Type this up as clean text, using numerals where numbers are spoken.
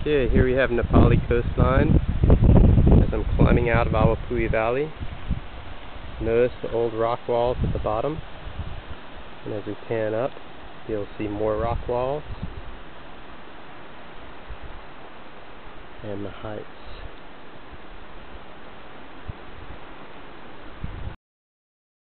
Okay, here we have NaPali Coastline as I'm climbing out of Awa'awapuhi Valley. Notice the old rock walls at the bottom, and as we pan up you'll see more rock walls and the heights.